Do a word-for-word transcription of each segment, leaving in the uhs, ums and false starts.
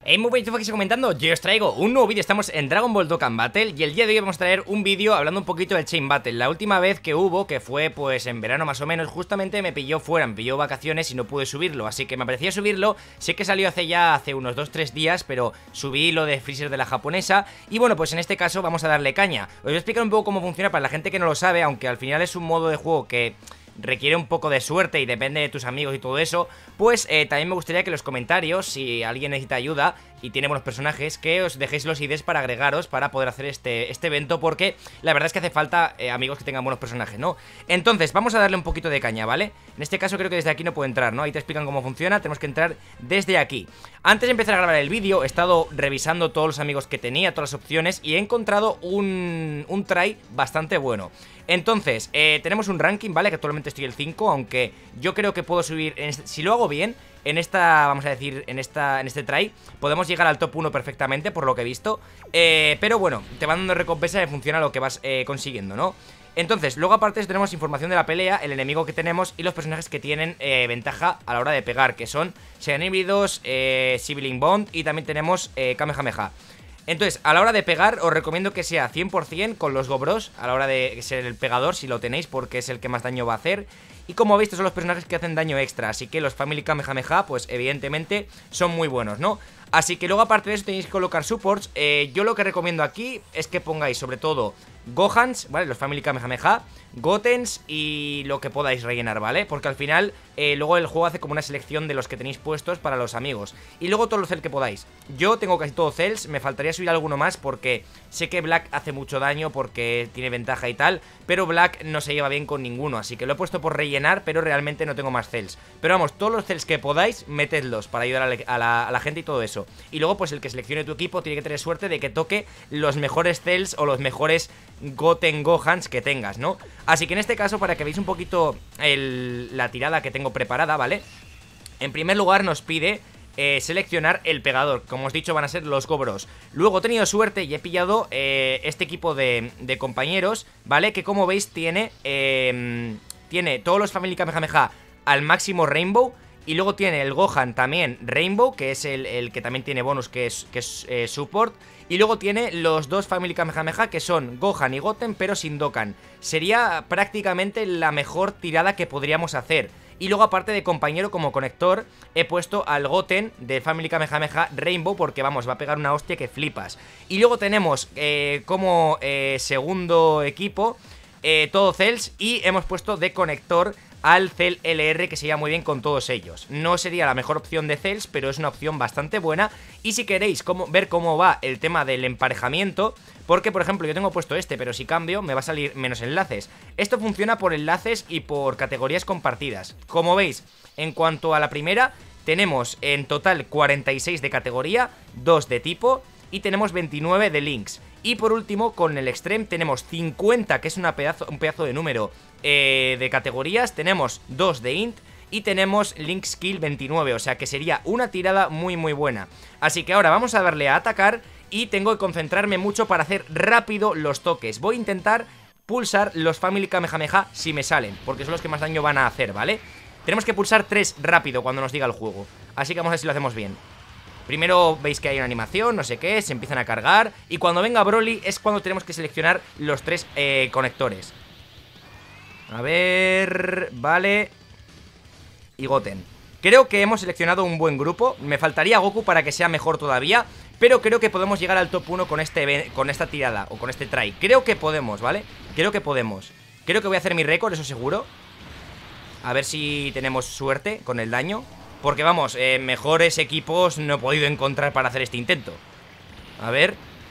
Hey, muy buenas, estoy comentando, yo os traigo un nuevo vídeo, estamos en Dragon Ball Dokkan Battle y el día de hoy vamos a traer un vídeo hablando un poquito del Chain Battle. La última vez que hubo, que fue pues en verano más o menos, justamente me pilló fuera, me pilló vacaciones y no pude subirlo, así que me parecía subirlo. Sé que salió hace ya, hace unos dos tres días, pero subí lo de Freezer de la japonesa y bueno, pues en este caso vamos a darle caña. Os voy a explicar un poco cómo funciona para la gente que no lo sabe, aunque al final es un modo de juego que requiere un poco de suerte y depende de tus amigos y todo eso. Pues eh, también me gustaría que en los comentarios, si alguien necesita ayuda y tiene buenos personajes, que os dejéis los I Ds para agregaros para poder hacer este, este evento, porque la verdad es que hace falta eh, amigos que tengan buenos personajes, ¿no? Entonces, vamos a darle un poquito de caña, ¿vale? En este caso creo que desde aquí no puedo entrar, ¿no? Ahí te explican cómo funciona, tenemos que entrar desde aquí. Antes de empezar a grabar el vídeo, he estado revisando todos los amigos que tenía, todas las opciones, y he encontrado un, un try bastante bueno. Entonces, eh, tenemos un ranking, ¿vale? Que actualmente estoy el cinco, aunque yo creo que puedo subir, en este, si lo hago bien, en esta, vamos a decir, en esta en este try, podemos llegar al top uno perfectamente, por lo que he visto. eh, Pero bueno, te van dando recompensa en función a lo que vas eh, consiguiendo, ¿no? Entonces, luego aparte tenemos información de la pelea, el enemigo que tenemos y los personajes que tienen eh, ventaja a la hora de pegar, que son Saiyan híbridos, eh, Sibling Bond y también tenemos eh, Kamehameha. Entonces, a la hora de pegar, os recomiendo que sea cien por cien con los Gobros, a la hora de ser el pegador, si lo tenéis, porque es el que más daño va a hacer. Y como veis, estos son los personajes que hacen daño extra, así que los Family Kamehameha, pues evidentemente son muy buenos, ¿no? Así que luego aparte de eso tenéis que colocar supports. eh, Yo lo que recomiendo aquí es que pongáis sobre todo Gohans, ¿vale? Los Family Kamehameha, Gotens y lo que podáis rellenar, ¿vale? Porque al final eh, luego el juego hace como una selección de los que tenéis puestos para los amigos. Y luego todos los Cell que podáis. Yo tengo casi todos Cells, me faltaría subir alguno más porque sé que Black hace mucho daño porque tiene ventaja y tal, pero Black no se lleva bien con ninguno, así que lo he puesto por rellenar, pero realmente no tengo más Cells. Pero vamos, todos los Cells que podáis, metedlos para ayudar a la, a, la, a la gente y todo eso. Y luego pues el que seleccione tu equipo tiene que tener suerte de que toque los mejores Cells o los mejores Goten Gohans que tengas, ¿no? Así que en este caso, para que veáis un poquito el, la tirada que tengo preparada, ¿vale? En primer lugar nos pide eh, seleccionar el pegador. Como os he dicho, van a ser los Gobros. Luego he tenido suerte y he pillado eh, este equipo de, de compañeros, ¿vale? Que como veis tiene eh, tiene todos los Family Kamehameha al máximo Rainbow. Y luego tiene el Gohan también Rainbow, que es el, el que también tiene bonus, que es, que es eh, support. Y luego tiene los dos Family Kamehameha, que son Gohan y Goten, pero sin Dokkan. Sería prácticamente la mejor tirada que podríamos hacer. Y luego aparte de compañero como conector, he puesto al Goten de Family Kamehameha Rainbow, porque vamos, va a pegar una hostia que flipas. Y luego tenemos eh, como eh, segundo equipo eh, todo Cells, y hemos puesto de conector al Cell L R, que se lleva muy bien con todos ellos. No sería la mejor opción de Cells, pero es una opción bastante buena. Y si queréis cómo, ver cómo va el tema del emparejamiento, porque por ejemplo yo tengo puesto este, pero si cambio me va a salir menos enlaces. Esto funciona por enlaces y por categorías compartidas. Como veis, en cuanto a la primera, tenemos en total cuarenta y seis de categoría, dos de tipo y tenemos veintinueve de links. Y por último, con el Extreme tenemos cincuenta, que es una pedazo, un pedazo de número eh, de categorías. Tenemos dos de Int y tenemos Link Skill veintinueve, o sea que sería una tirada muy muy buena. Así que ahora vamos a darle a atacar y tengo que concentrarme mucho para hacer rápido los toques. Voy a intentar pulsar los Family Kamehameha si me salen, porque son los que más daño van a hacer, ¿vale? Tenemos que pulsar tres rápido cuando nos diga el juego, así que vamos a ver si lo hacemos bien. Primero veis que hay una animación, no sé qué, se empiezan a cargar. Y cuando venga Broly es cuando tenemos que seleccionar los tres eh, conectores. A ver... Vale. Y Goten. Creo que hemos seleccionado un buen grupo. Me faltaría Goku para que sea mejor todavía, pero creo que podemos llegar al top uno con, este, con esta tirada o con este try. Creo que podemos, ¿vale? Creo que podemos. Creo que voy a hacer mi récord, eso seguro. A ver si tenemos suerte con el daño, porque vamos, eh, mejores equipos no he podido encontrar para hacer este intento. A ver,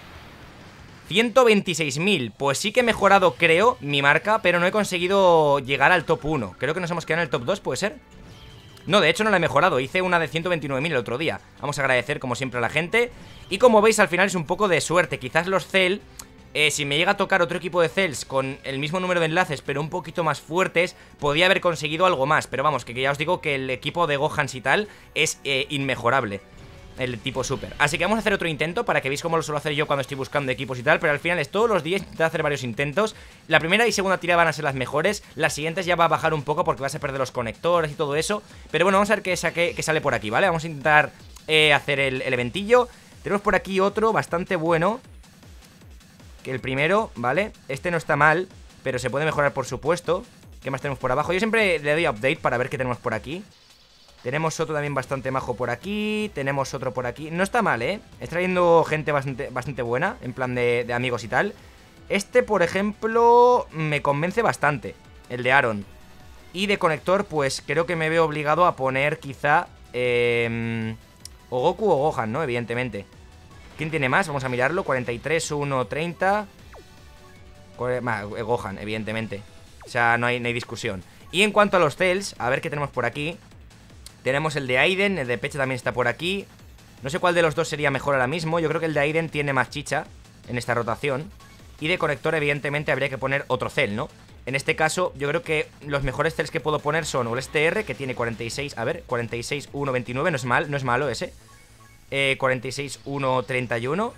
ciento veintiséis mil. Pues sí que he mejorado, creo, mi marca, pero no he conseguido llegar al top uno. Creo que nos hemos quedado en el top dos, ¿puede ser? No, de hecho no la he mejorado. Hice una de ciento veintinueve mil el otro día. Vamos a agradecer como siempre a la gente. Y como veis, al final es un poco de suerte. Quizás los Cell... Eh, si me llega a tocar otro equipo de Cells con el mismo número de enlaces pero un poquito más fuertes, podía haber conseguido algo más. Pero vamos, que, que ya os digo que el equipo de Gohans y tal es eh, inmejorable, el tipo super. Así que vamos a hacer otro intento para que veáis cómo lo suelo hacer yo cuando estoy buscando equipos y tal. Pero al final es todos los días intentar hacer varios intentos. La primera y segunda tirada van a ser las mejores. Las siguientes ya va a bajar un poco porque vas a perder los conectores y todo eso. Pero bueno, vamos a ver qué, saque, qué sale por aquí, ¿vale? Vamos a intentar eh, hacer el, el eventillo. Tenemos por aquí otro bastante bueno, que el primero, ¿vale? Este no está mal, pero se puede mejorar, por supuesto. ¿Qué más tenemos por abajo? Yo siempre le doy update para ver qué tenemos por aquí. Tenemos otro también bastante majo por aquí. Tenemos otro por aquí. No está mal, ¿eh? Está trayendo gente bastante, bastante buena, en plan de, de amigos y tal. Este, por ejemplo, me convence bastante, el de Aaron. Y de conector, pues creo que me veo obligado a poner quizá eh, o Goku o Gohan, ¿no? Evidentemente. ¿Quién tiene más? Vamos a mirarlo. cuarenta y tres, uno, treinta. Gohan, evidentemente. O sea, no hay, no hay discusión. Y en cuanto a los Cells, a ver qué tenemos por aquí. Tenemos el de Aiden, el de Peche también está por aquí. No sé cuál de los dos sería mejor ahora mismo. Yo creo que el de Aiden tiene más chicha en esta rotación. Y de conector, evidentemente, habría que poner otro Cell, ¿no? En este caso, yo creo que los mejores Cells que puedo poner son o el este R, que tiene cuarenta y seis, a ver, cuarenta y seis, uno, veintinueve, no es mal, no es malo ese. eh, cuarenta y seis, uno, treinta y uno.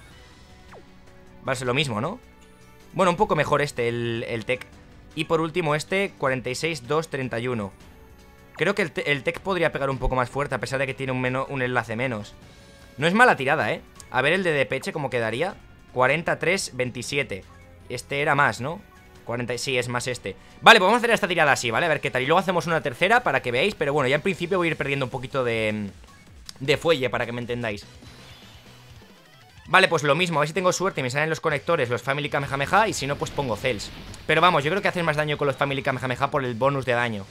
Va a ser lo mismo, ¿no? Bueno, un poco mejor este, el, el Tech. Y por último este, cuarenta y seis, dos, treinta y uno. Creo que el, te el Tech podría pegar un poco más fuerte, a pesar de que tiene un, un enlace menos. No es mala tirada, ¿eh? A ver el de Depeche, ¿cómo quedaría? cuarenta, tres, veintisiete. Este era más, ¿no? cuarenta, sí, es más este. Vale, pues vamos a hacer esta tirada así, ¿vale? A ver qué tal. Y luego hacemos una tercera para que veáis. Pero bueno, ya en principio voy a ir perdiendo un poquito de, de fuelle, para que me entendáis. Vale, pues lo mismo, a ver si tengo suerte y me salen los conectores, los Family Kamehameha, y si no, pues pongo Cells. Pero vamos, yo creo que hacen más daño con los Family Kamehameha por el bonus de daño.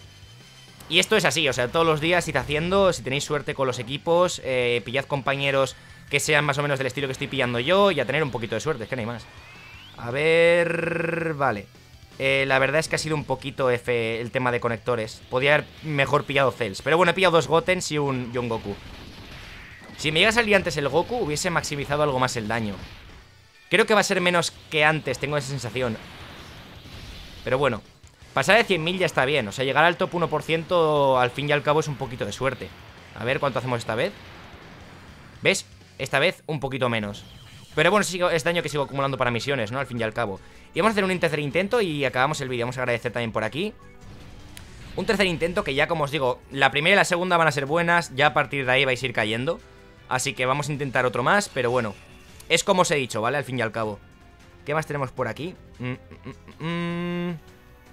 Y esto es así, o sea, todos los días id haciendo, si tenéis suerte con los equipos, eh, pillad compañeros que sean más o menos del estilo que estoy pillando yo, y a tener un poquito de suerte, es que no hay más. A ver... Vale. Eh, la verdad es que ha sido un poquito F el tema de conectores. Podría haber mejor pillado Cells, pero bueno, he pillado dos Gotens y un, y un Goku. Si me llega a salir antes el Goku, hubiese maximizado algo más el daño. Creo que va a ser menos que antes, tengo esa sensación. Pero bueno, pasar de cien mil ya está bien. O sea, llegar al top uno por ciento al fin y al cabo es un poquito de suerte. A ver cuánto hacemos esta vez. ¿Ves? Esta vez un poquito menos. Pero bueno, es daño que sigo acumulando para misiones, ¿no? Al fin y al cabo. Y vamos a hacer un tercer intento y acabamos el vídeo. Vamos a agradecer también por aquí. Un tercer intento que ya, como os digo, la primera y la segunda van a ser buenas. Ya a partir de ahí vais a ir cayendo. Así que vamos a intentar otro más, pero bueno, es como os he dicho, ¿vale? Al fin y al cabo. ¿Qué más tenemos por aquí? Mm, mm, mm, mm.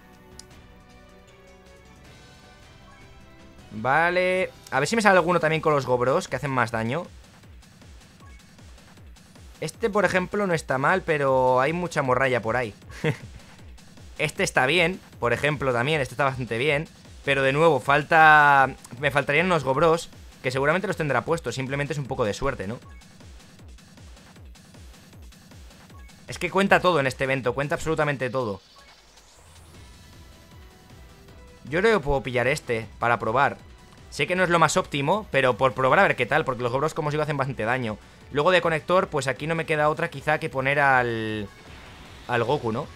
Vale. A ver si me sale alguno también con los Gobros, que hacen más daño. Este, por ejemplo, no está mal, pero hay mucha morralla por ahí. Este está bien, por ejemplo, también. Este está bastante bien. Pero de nuevo, falta... me faltarían unos Gobros, que seguramente los tendrá puestos. Simplemente es un poco de suerte, ¿no? Es que cuenta todo en este evento. Cuenta absolutamente todo. Yo creo que puedo pillar este para probar. Sé que no es lo más óptimo, pero por probar a ver qué tal, porque los Gobros, como os digo, hacen bastante daño. Luego de conector, pues aquí no me queda otra quizá que poner al... al Goku, ¿no?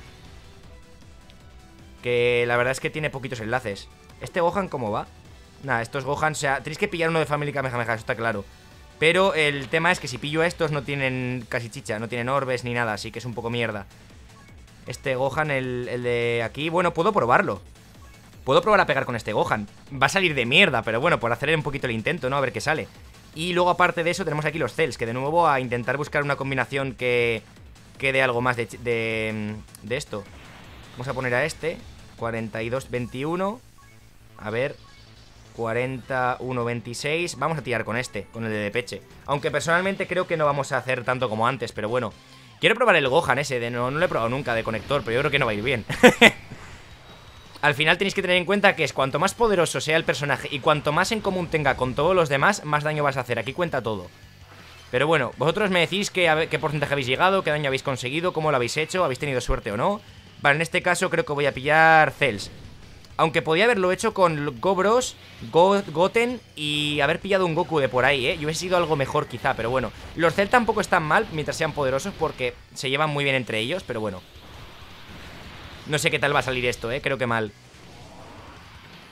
Que la verdad es que tiene poquitos enlaces. ¿Este Gohan cómo va? Nada, estos Gohan, o sea, tenéis que pillar uno de Family Kamehameha, eso está claro. Pero el tema es que si pillo a estos no tienen casi chicha, no tienen orbes ni nada, así que es un poco mierda. Este Gohan, el, el de aquí, bueno, puedo probarlo. Puedo probar a pegar con este Gohan. Va a salir de mierda, pero bueno, por hacer un poquito el intento, ¿no? A ver qué sale. Y luego aparte de eso tenemos aquí los Cells, que de nuevo a intentar buscar una combinación que, que dé algo más de, de, de esto. Vamos a poner a este, cuarenta y dos, veintiuno. A ver... cuarenta, uno, veintiséis. Vamos a tirar con este, con el de Depeche. Aunque personalmente creo que no vamos a hacer tanto como antes, pero bueno. Quiero probar el Gohan ese, de no, no lo he probado nunca de conector, pero yo creo que no va a ir bien. Al final tenéis que tener en cuenta que es cuanto más poderoso sea el personaje y cuanto más en común tenga con todos los demás, más daño vas a hacer. Aquí cuenta todo. Pero bueno, vosotros me decís que, a ver, qué porcentaje habéis llegado, qué daño habéis conseguido, cómo lo habéis hecho, habéis tenido suerte o no. Vale, en este caso creo que voy a pillar Cells. Aunque podía haberlo hecho con Gobros, Go Goten y haber pillado un Goku de por ahí, ¿eh? Y hubiese sido algo mejor quizá, pero bueno. Los Cell tampoco están mal mientras sean poderosos porque se llevan muy bien entre ellos, pero bueno. No sé qué tal va a salir esto, ¿eh? Creo que mal.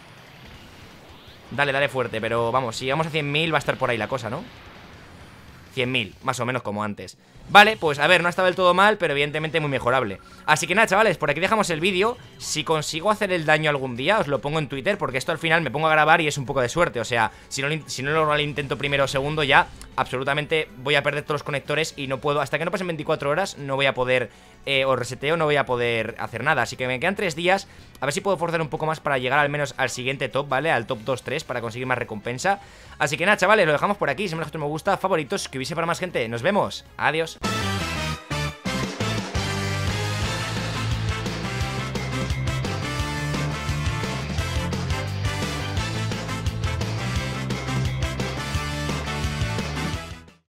Dale, dale fuerte, pero vamos, si vamos a cien mil va a estar por ahí la cosa, ¿no? cien mil, más o menos como antes. Vale, pues a ver, no ha estado del todo mal, pero evidentemente muy mejorable. Así que nada, chavales, por aquí dejamos el vídeo. Si consigo hacer el daño algún día, os lo pongo en Twitter, porque esto al final me pongo a grabar y es un poco de suerte. O sea, si no, si no logro el intento primero o segundo, ya absolutamente voy a perder todos los conectores y no puedo, hasta que no pasen veinticuatro horas, no voy a poder, eh, o reseteo, no voy a poder hacer nada. Así que me quedan tres días, a ver si puedo forzar un poco más para llegar al menos al siguiente top, ¿vale? Al top dos tres, para conseguir más recompensa. Así que nada, chavales, lo dejamos por aquí. Si me gusta, me gusta, favoritos, que hubiese para más gente. Nos vemos, adiós.